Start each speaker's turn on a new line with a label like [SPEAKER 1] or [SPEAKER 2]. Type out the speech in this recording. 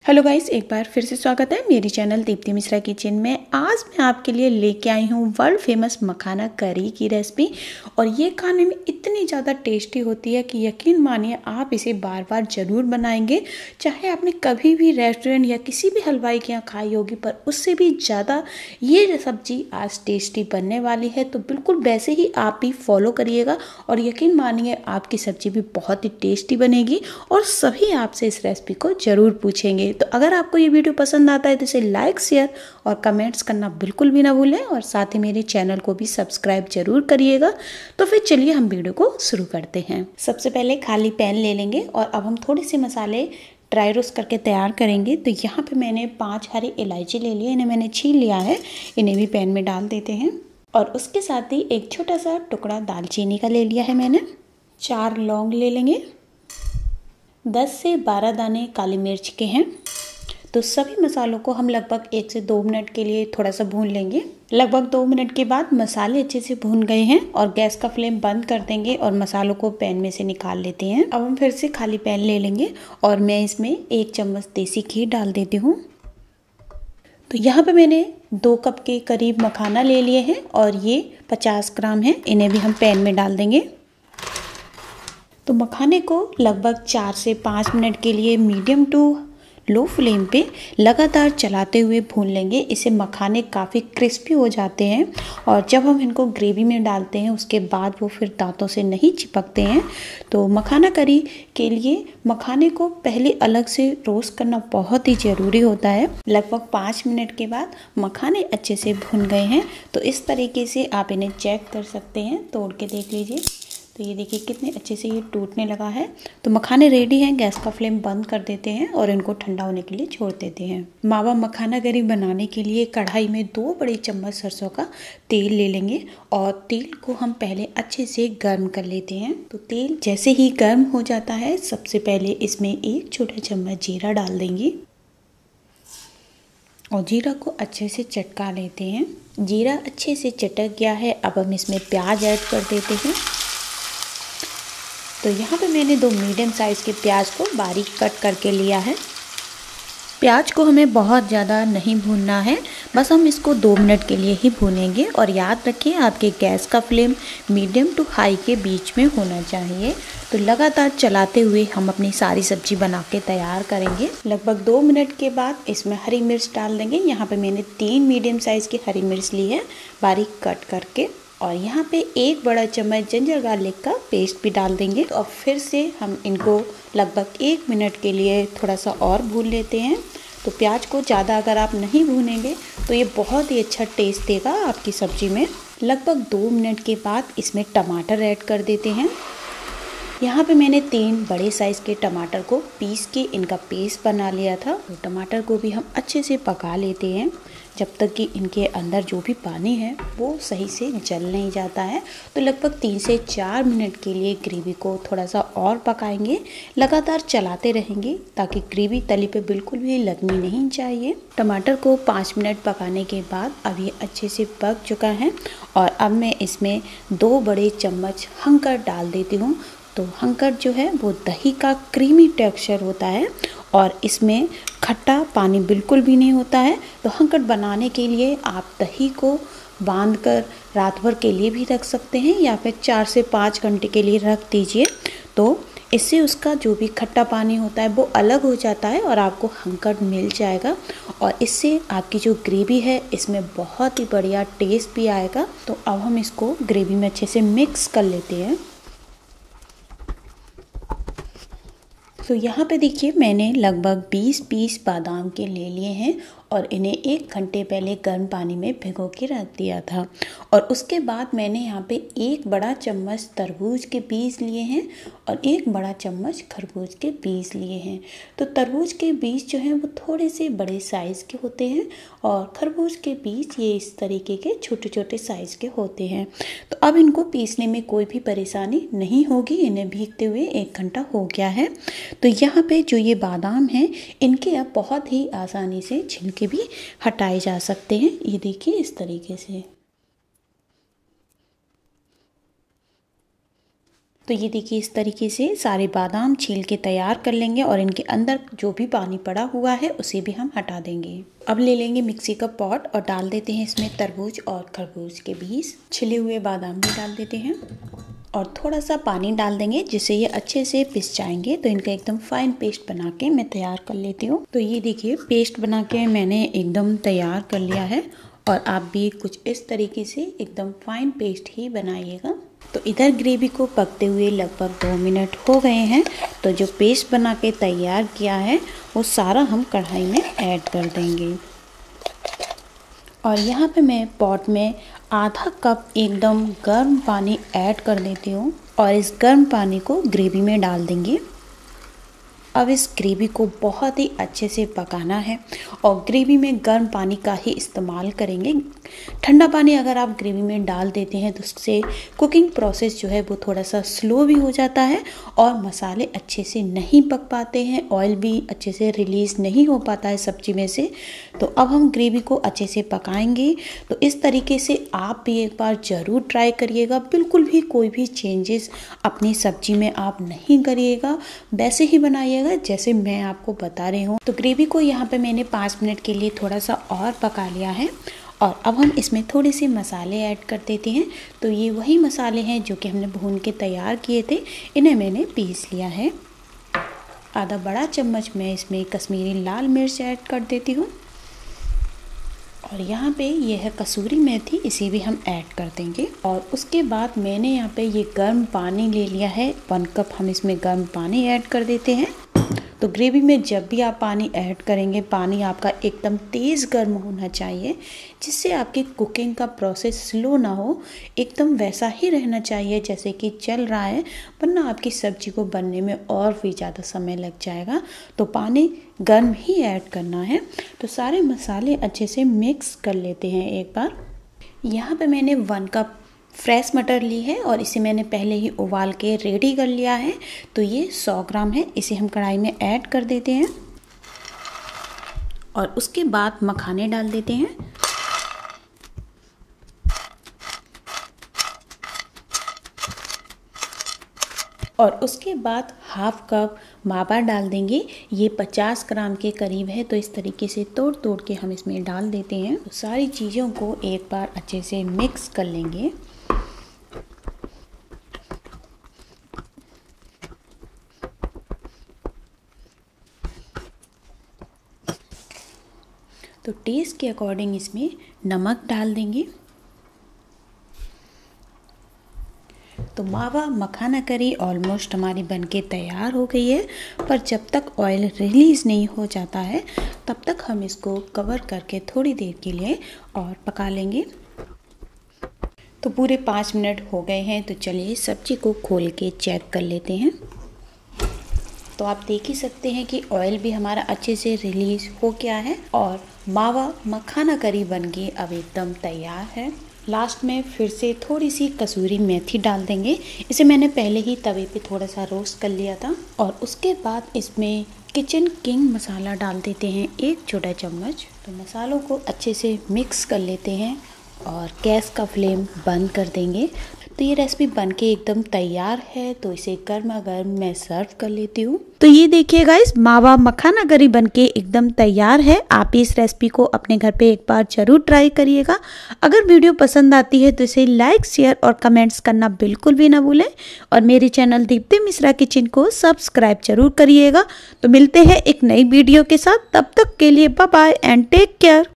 [SPEAKER 1] Hello guys, एक बार फिर से स्वागत है मेरी चैनल दीप्ति मिश्रा किचन में। आज मैं आपके लिए लेके आई हूँ वर्ल्ड फेमस मखाना करी की रेसिपी। और ये खाने में इतनी ज़्यादा टेस्टी होती है कि यकीन मानिए आप इसे बार बार ज़रूर बनाएंगे। चाहे आपने कभी भी रेस्टोरेंट या किसी भी हलवाई के यहाँ खाई होगी, पर उससे भी ज़्यादा ये सब्जी आज टेस्टी बनने वाली है। तो बिल्कुल वैसे ही आप भी फॉलो करिएगा और यकीन मानिए आपकी सब्जी भी बहुत ही टेस्टी बनेगी और सभी आपसे इस रेसिपी को ज़रूर पूछेंगे। तो अगर आपको ये वीडियो पसंद आता है तो इसे लाइक, शेयर और कमेंट्स करना बिल्कुल भी ना भूलें और साथ ही मेरे चैनल को भी सब्सक्राइब जरूर करिएगा। तो फिर चलिए हम वीडियो को शुरू करते हैं। सबसे पहले खाली पैन ले लेंगे और अब हम थोड़े से मसाले ड्राई रोस्ट करके तैयार करेंगे। तो यहाँ पे मैंने 5 हरी इलायची ले ली है, इन्हें मैंने छील लिया है। इन्हें भी पैन में डाल देते हैं और उसके साथ ही एक छोटा सा टुकड़ा दालचीनी का ले लिया है मैंने। 4 लौंग ले लेंगे। 10 से 12 दाने काली मिर्च के हैं। तो सभी मसालों को हम लगभग 1 से 2 मिनट के लिए थोड़ा सा भून लेंगे। लगभग 2 मिनट के बाद मसाले अच्छे से भून गए हैं और गैस का फ्लेम बंद कर देंगे और मसालों को पैन में से निकाल लेते हैं। अब हम फिर से खाली पैन ले लेंगे और मैं इसमें 1 चम्मच देसी घी डाल देती हूँ। तो यहाँ पे मैंने 2 कप के करीब मखाना ले लिए हैं और ये 50 ग्राम है। इन्हें भी हम पैन में डाल देंगे। तो मखाने को लगभग 4 से 5 मिनट के लिए मीडियम टू लो फ्लेम पे लगातार चलाते हुए भून लेंगे। इससे मखाने काफ़ी क्रिस्पी हो जाते हैं और जब हम इनको ग्रेवी में डालते हैं उसके बाद वो फिर दांतों से नहीं चिपकते हैं। तो मखाना करी के लिए मखाने को पहले अलग से रोस्ट करना बहुत ही ज़रूरी होता है। लगभग 5 मिनट के बाद मखाने अच्छे से भुन गए हैं। तो इस तरीके से आप इन्हें चेक कर सकते हैं, तोड़ के देख लीजिए। तो ये देखिए कितने अच्छे से ये टूटने लगा है। तो मखाने रेडी हैं। गैस का फ्लेम बंद कर देते हैं और इनको ठंडा होने के लिए छोड़ देते हैं। मावा मखाना करी बनाने के लिए कढ़ाई में 2 बड़े चम्मच सरसों का तेल ले लेंगे और तेल को हम पहले अच्छे से गर्म कर लेते हैं। तो तेल जैसे ही गर्म हो जाता है, सबसे पहले इसमें 1 छोटा चम्मच जीरा डाल देंगे और जीरा को अच्छे से चटका लेते हैं। जीरा अच्छे से चटक गया है। अब हम इसमें प्याज ऐड कर देते हैं। तो यहाँ पे मैंने 2 मीडियम साइज़ के प्याज को बारीक कट करके लिया है। प्याज को हमें बहुत ज़्यादा नहीं भूनना है, बस हम इसको 2 मिनट के लिए ही भूनेंगे। और याद रखिए आपके गैस का फ्लेम मीडियम टू हाई के बीच में होना चाहिए। तो लगातार चलाते हुए हम अपनी सारी सब्जी बना के तैयार करेंगे। लगभग 2 मिनट के बाद इसमें हरी मिर्च डाल देंगे। यहाँ पे मैंने 3 मीडियम साइज़ की हरी मिर्च ली है बारीक कट करके। और यहाँ पे 1 बड़ा चम्मच जिंजर गार्लिक का पेस्ट भी डाल देंगे। और फिर से हम इनको लगभग 1 मिनट के लिए थोड़ा सा और भून लेते हैं। तो प्याज को ज़्यादा अगर आप नहीं भूनेंगे तो ये बहुत ही अच्छा टेस्ट देगा आपकी सब्जी में। लगभग 2 मिनट के बाद इसमें टमाटर ऐड कर देते हैं। यहाँ पे मैंने 3 बड़े साइज़ के टमाटर को पीस के इनका पेस्ट बना लिया था। तो टमाटर को भी हम अच्छे से पका लेते हैं जब तक कि इनके अंदर जो भी पानी है वो सही से जल नहीं जाता है। तो लगभग 3 से 4 मिनट के लिए ग्रेवी को थोड़ा सा और पकाएंगे। लगातार चलाते रहेंगे ताकि ग्रेवी तली पे बिल्कुल भी लगनी नहीं चाहिए। टमाटर को 5 मिनट पकाने के बाद अब ये अच्छे से पक चुका है और अब मैं इसमें 2 बड़े चम्मच हंकर डाल देती हूँ। तो हंकर जो है वो दही का क्रीमी टेक्सचर होता है और इसमें खट्टा पानी बिल्कुल भी नहीं होता है। तो हंकर बनाने के लिए आप दही को बांधकर रात भर के लिए भी रख सकते हैं या फिर 4 से 5 घंटे के लिए रख दीजिए। तो इससे उसका जो भी खट्टा पानी होता है वो अलग हो जाता है और आपको हंकर मिल जाएगा और इससे आपकी जो ग्रेवी है इसमें बहुत ही बढ़िया टेस्ट भी आएगा। तो अब हम इसको ग्रेवी में अच्छे से मिक्स कर लेते हैं। तो यहाँ पे देखिए मैंने लगभग 20 पीस बादाम के ले लिए हैं और इन्हें 1 घंटे पहले गर्म पानी में भिगो के रख दिया था। और उसके बाद मैंने यहाँ पे 1 बड़ा चम्मच तरबूज के बीज लिए हैं और 1 बड़ा चम्मच खरबूज के बीज लिए हैं। तो तरबूज के बीज जो हैं वो थोड़े से बड़े साइज़ के होते हैं और खरबूज के बीज ये इस तरीके के छोटे छोटे साइज़ के होते हैं। तो अब इनको पीसने में कोई भी परेशानी नहीं होगी। इन्हें भीगते हुए 1 घंटा हो गया है। तो यहाँ पे जो ये बादाम हैं इनके अब बहुत ही आसानी से छिलके भी हटाए जा सकते हैं। ये देखिए इस तरीके से। तो ये देखिए इस तरीके से सारे बादाम छील के तैयार कर लेंगे और इनके अंदर जो भी पानी पड़ा हुआ है उसे भी हम हटा देंगे। अब ले लेंगे मिक्सी का पॉट और डाल देते हैं इसमें तरबूज और खरबूज के बीज, छिले हुए बादाम भी डाल देते हैं और थोड़ा सा पानी डाल देंगे जिससे ये अच्छे से पिस जाएंगे। तो इनका एकदम फाइन पेस्ट बना के मैं तैयार कर लेती हूँ। तो ये देखिए पेस्ट बना के मैंने एकदम तैयार कर लिया है और आप भी कुछ इस तरीके से एकदम फाइन पेस्ट ही बनाइएगा। तो इधर ग्रेवी को पकते हुए लगभग 2 मिनट हो गए हैं। तो जो पेस्ट बना के तैयार किया है वो सारा हम कढ़ाई में ऐड कर देंगे और यहाँ पे मैं पॉट में आधा कप एकदम गर्म पानी ऐड कर देती हूँ और इस गर्म पानी को ग्रेवी में डाल देंगे। अब इस ग्रेवी को बहुत ही अच्छे से पकाना है और ग्रेवी में गर्म पानी का ही इस्तेमाल करेंगे। ठंडा पानी अगर आप ग्रेवी में डाल देते हैं तो उससे कुकिंग प्रोसेस जो है वो थोड़ा सा स्लो भी हो जाता है और मसाले अच्छे से नहीं पक पाते हैं, ऑयल भी अच्छे से रिलीज़ नहीं हो पाता है सब्जी में से। तो अब हम ग्रेवी को अच्छे से पकाएंगे। तो इस तरीके से आप भी एक बार ज़रूर ट्राई करिएगा। बिल्कुल भी कोई भी चेंजेस अपनी सब्जी में आप नहीं करिएगा, वैसे ही बनाइएगा जैसे मैं आपको बता रही हूँ। तो ग्रेवी को यहाँ पे मैंने 5 मिनट के लिए थोड़ा सा और पका लिया है और अब हम इसमें थोड़े से मसाले ऐड कर देते हैं। तो ये वही मसाले हैं जो कि हमने भून के तैयार किए थे, इन्हें मैंने पीस लिया है। आधा बड़ा चम्मच मैं इसमें कश्मीरी लाल मिर्च ऐड कर देती हूँ और यहाँ पे ये है कसूरी मेथी, इसे भी हम ऐड कर देंगे। और उसके बाद मैंने यहाँ पे ये गर्म पानी ले लिया है, 1 कप हम इसमें गर्म पानी ऐड कर देते हैं। तो ग्रेवी में जब भी आप पानी ऐड करेंगे, पानी आपका एकदम तेज़ गर्म होना चाहिए जिससे आपकी कुकिंग का प्रोसेस स्लो ना हो, एकदम वैसा ही रहना चाहिए जैसे कि चल रहा है, वरना आपकी सब्जी को बनने में और भी ज़्यादा समय लग जाएगा। तो पानी गर्म ही ऐड करना है। तो सारे मसाले अच्छे से मिक्स कर लेते हैं एक बार। यहाँ पे मैंने 1 कप फ्रेश मटर ली है और इसे मैंने पहले ही उबाल के रेडी कर लिया है। तो ये 100 ग्राम है, इसे हम कढ़ाई में ऐड कर देते हैं और उसके बाद मखाने डाल देते हैं और उसके बाद 1/2 कप मावा डाल देंगे। ये 50 ग्राम के करीब है। तो इस तरीके से तोड़ तोड़ के हम इसमें डाल देते हैं। तो सारी चीज़ों को एक बार अच्छे से मिक्स कर लेंगे। तो टेस्ट के अकॉर्डिंग इसमें नमक डाल देंगे। तो मावा मखाना करी ऑलमोस्ट हमारी बनके तैयार हो गई है, पर जब तक ऑयल रिलीज़ नहीं हो जाता है तब तक हम इसको कवर करके थोड़ी देर के लिए और पका लेंगे। तो पूरे 5 मिनट हो गए हैं। तो चलिए सब्जी को खोल के चेक कर लेते हैं। तो आप देख ही सकते हैं कि ऑयल भी हमारा अच्छे से रिलीज़ हो गया है और मावा मखाना करी बन के अब एकदम तैयार है। लास्ट में फिर से थोड़ी सी कसूरी मेथी डाल देंगे। इसे मैंने पहले ही तवे पे थोड़ा सा रोस्ट कर लिया था और उसके बाद इसमें किचन किंग मसाला डाल देते हैं 1 छोटा चम्मच। तो मसालों को अच्छे से मिक्स कर लेते हैं और गैस का फ्लेम बंद कर देंगे। तो ये रेसिपी बनके एकदम तैयार है। तो इसे गर्मा गर्म मैं सर्व कर लेती हूँ। तो ये देखिए गाइस, मावा मखाना करी बनके एकदम तैयार है। आप इस रेसिपी को अपने घर पे एक बार जरूर ट्राई करिएगा। अगर वीडियो पसंद आती है तो इसे लाइक, शेयर और कमेंट्स करना बिल्कुल भी ना भूलें और मेरे चैनल दीप्ति मिश्रा किचन को सब्सक्राइब जरूर करिएगा। तो मिलते हैं एक नई वीडियो के साथ, तब तक के लिए bye bye and take care.